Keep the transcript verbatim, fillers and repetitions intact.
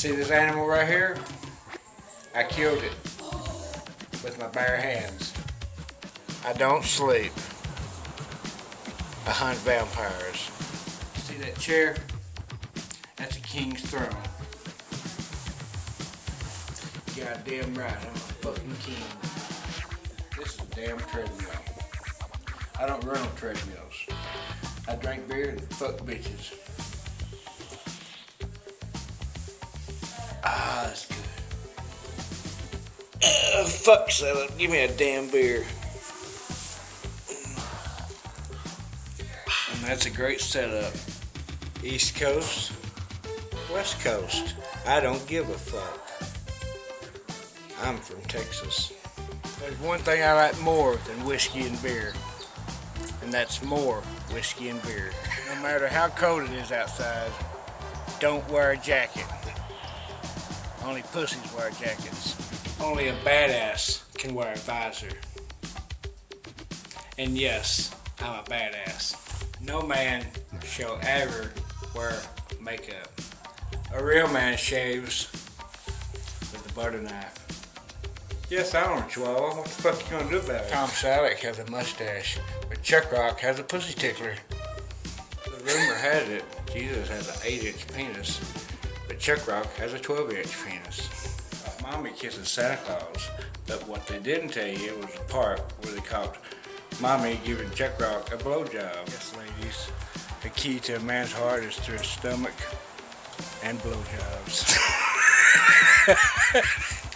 See this animal right here? I killed it with my bare hands. I don't sleep. I hunt vampires. See that chair? That's a king's throne. Goddamn right, I'm a fucking king. This is a damn treadmill. I don't run on treadmills. I drink beer and fuck bitches. Ah, that's good. Uh, fuck salad, give me a damn beer. And that's a great setup. East Coast, West Coast. I don't give a fuck. I'm from Texas. There's one thing I like more than whiskey and beer, and that's more whiskey and beer. No matter how cold it is outside, don't wear a jacket. Only pussies wear jackets. Only a badass can wear a visor. And yes, I'm a badass. No man shall ever wear makeup. A real man shaves with a butter knife. Yes, I own a chihuahua. What the fuck you gonna do about it? Tom Selleck has a mustache, but Chuck Rock has a pussy tickler. The rumor has it Jesus has an eight inch penis, but Chuck Rock has a twelve inch penis. Mommy kisses Santa Claus, but what they didn't tell you was the part where they caught Mommy giving Chuck Rock a blowjob. Yes, ladies, the key to a man's heart is through his stomach and blowjobs.